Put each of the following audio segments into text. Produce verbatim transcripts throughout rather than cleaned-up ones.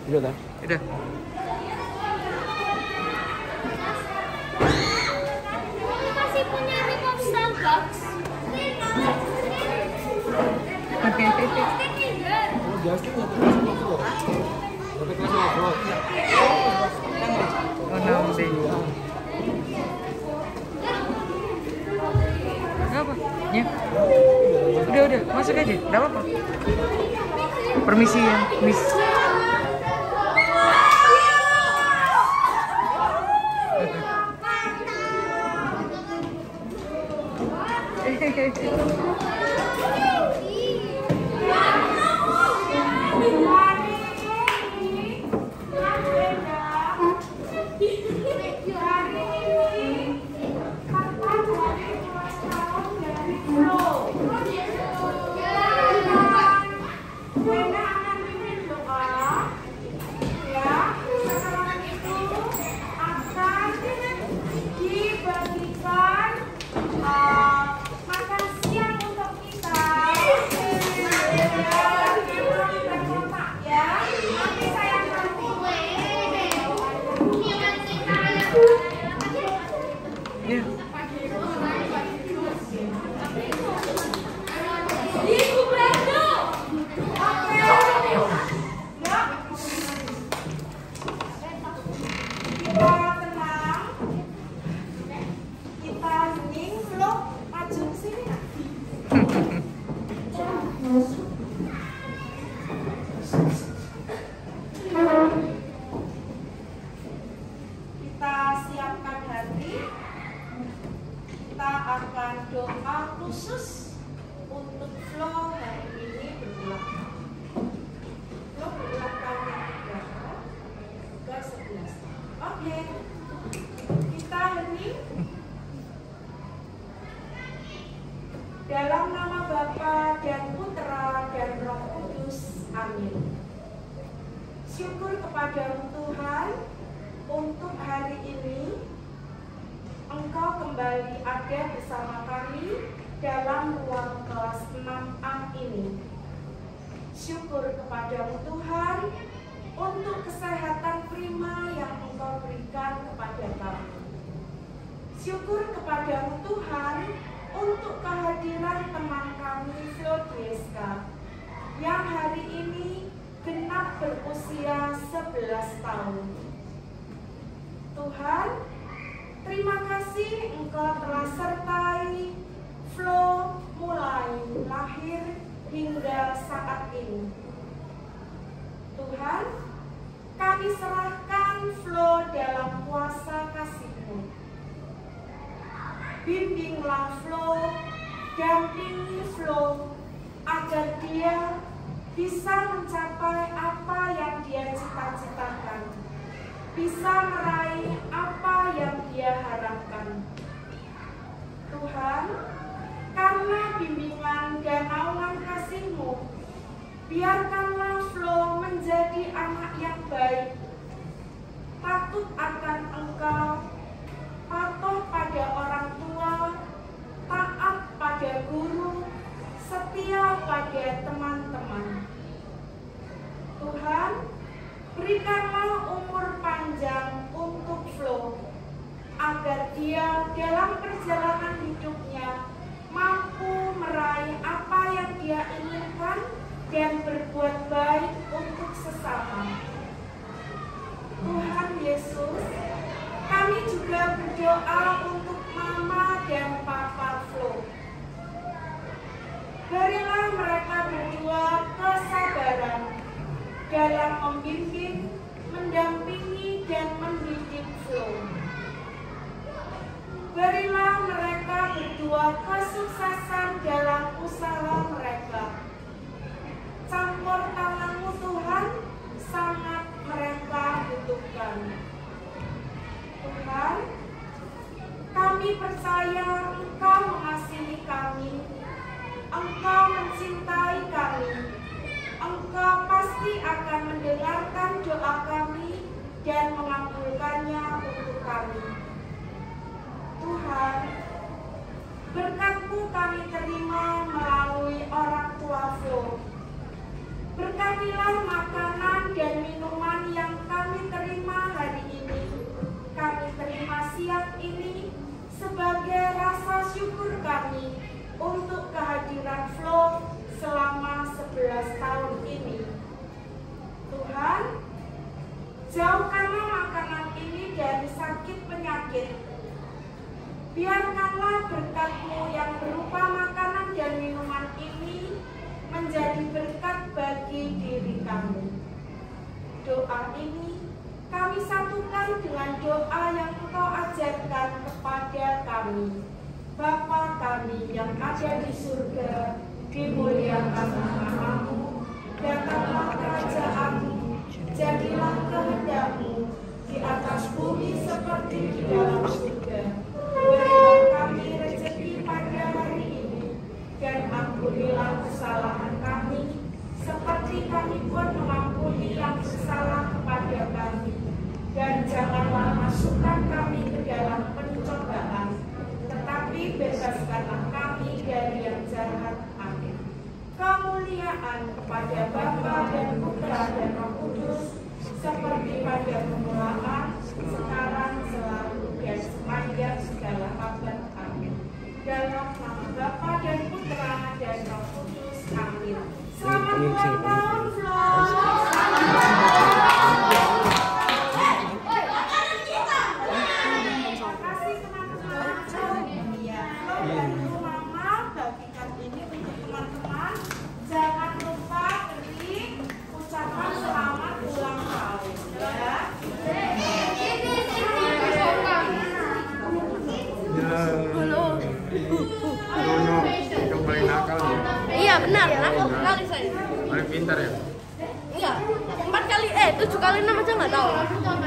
Udah kan? Udah. Masih punya remote Starbucks. Oh, Justin nggak terus ngobrol. Tapi kelas ngobrol. Oh, nanti. Gak apa? Ya. Udah, udah. Masuk aja. Gak apa-apa. Permisi ya, Miss. Dalam nama Bapa dan Putra dan Roh Kudus. Amin. Syukur kepadamu Tuhan, untuk hari ini Engkau kembali ada bersama kami dalam ruang kelas enam A ini. Syukur kepadamu Tuhan, untuk kesehatan prima yang Engkau berikan kepada kami. Syukur kepadamu Tuhan, untuk kehadiran teman kami Flodieska yang hari ini genap berusia sebelas tahun. Tuhan, terima kasih Engkau telah sertai Flo mulai lahir hingga saat ini. Tuhan, kami serahkan Flo dalam kuasa kasih-Mu. Bimbinglah Flo, dampingi Flo, agar dia bisa mencapai apa yang dia cita-citakan, bisa meraih apa yang dia harapkan. Tuhan, karena bimbingan dan naungan kasih-Mu, biarkanlah Flo menjadi anak yang baik, takut akan Engkau, patuh pada orang tua, taat pada guru, setia pada teman-teman. Tuhan, berikanlah umur panjang untuk Flo, agar dia dalam perjalanan hidupnya mampu meraih apa yang dia inginkan dan berbuat baik untuk sesama. Tuhan Yesus, kami juga berdoa untuk Mama dan Papa Flo. Berilah mereka berdua kesabaran dalam membimbing, mendampingi, dan mendidik Flo. Berilah mereka berdua kesuksesan dalam usaha mereka. Campur tangan-Mu Tuhan, sangat mereka butuhkan. Tuhan, kami percaya Engkau mengasihi kami, Engkau mencintai kami, Engkau pasti akan mendengarkan doa kami dan mengabulkannya untuk kami. Tuhan, berkat-Mu kami terima melalui orang tua Flo. Berkatilah makanan dan minuman sebelas tahun ini. Tuhan, jauhkanlah makanan ini dari sakit penyakit. Biarkanlah berkat-Mu yang berupa makanan dan minuman ini menjadi berkat bagi diri kami. Doa ini kami satukan dengan doa yang Engkau ajarkan kepada kami. Bapa kami yang ada di surga, dimuliakan nama-Mu, datanglah kerajaan-Mu, jadilah kehendak-Mu di atas bumi seperti di dalam surga. Berilah kami rezeki pada hari ini, dan ampunilah kesalahan kami, seperti kami pun mengampuni yang bersalah kepada kami. Dan janganlah masukkan kami ke dalam pencobaan, tetapi bebaskanlah kami dari yang jahat. Amin. Kemuliaan kepada Bapa dan Putra dan Roh Kudus, seperti pada permulaan, sekarang, selalu, dan sepanjang segala abad. Amin. Dalam nama Bapa dan Putra dan Roh Kudus. Amin. Selamat ulang tahun, Flo. Benar, aku kali saya. Paling pintar ya? Enggak, empat kali eh tujuh kali enam aja nggak tahu.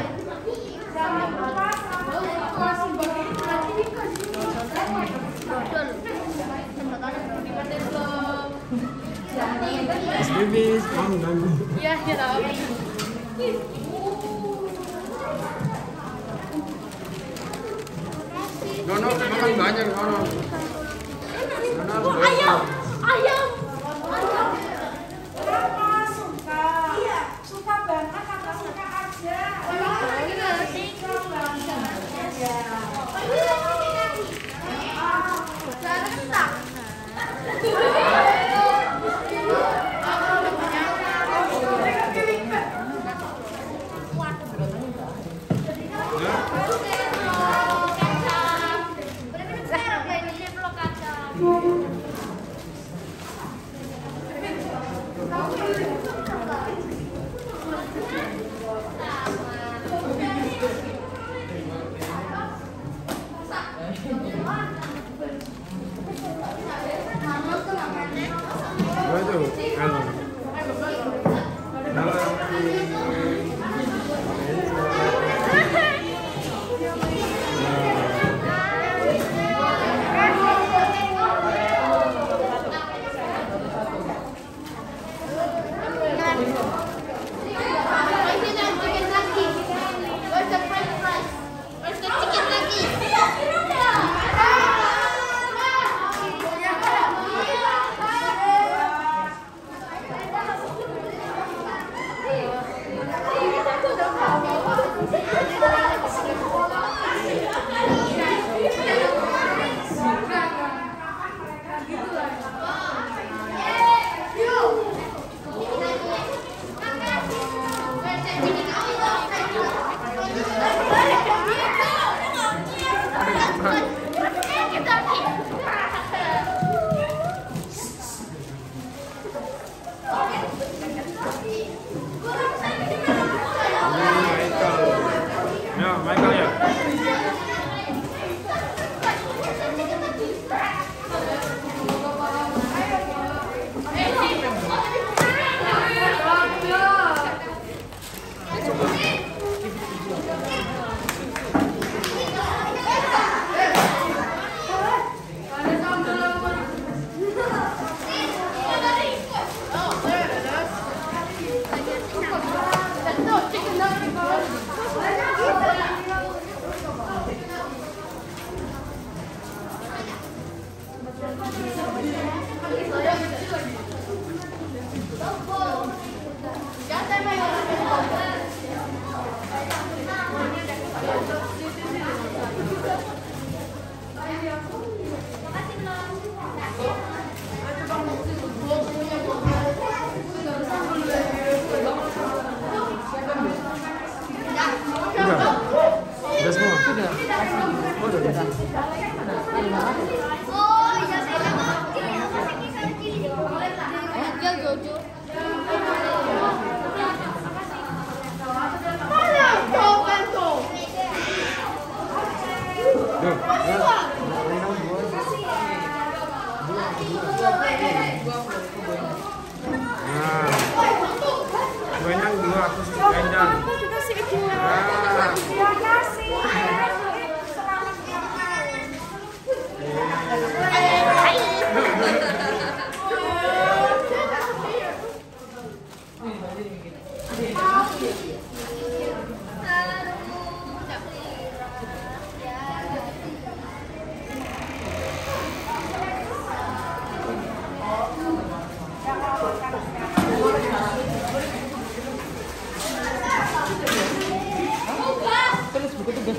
Mas Bibis, kamu ganggu. Iya, iya tahu. Nono, makan banyak Nono. Nono, Oh, ayam, ayam. Kenapa suka? Iya, suka banget atau suka aja? Suka banget aja. Waduh, kalau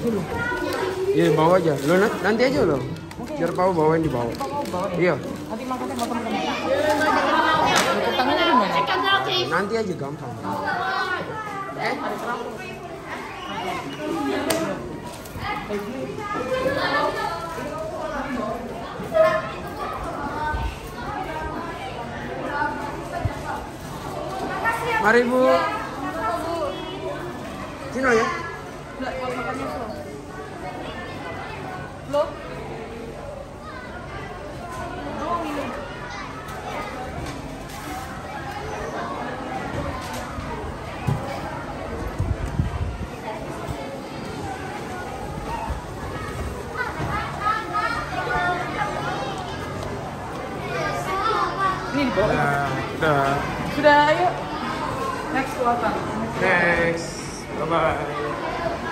dulu. Iya bawa aja. Lo na- nanti aja lo. Biar Pau bawain di bawah. Mau bawa ya? Iya. Nanti makannya mau teman-teman. Ikut tangannya gimana? Nanti aja gampang. Eh, ada kerapu. Mari Bu. Cino ya. Enggak, buat makannya tuh. Lo? Doang ini. Ini di bawah. Udah. Udah. Sudah, ayo. Next, welcome. Next. Bye bye.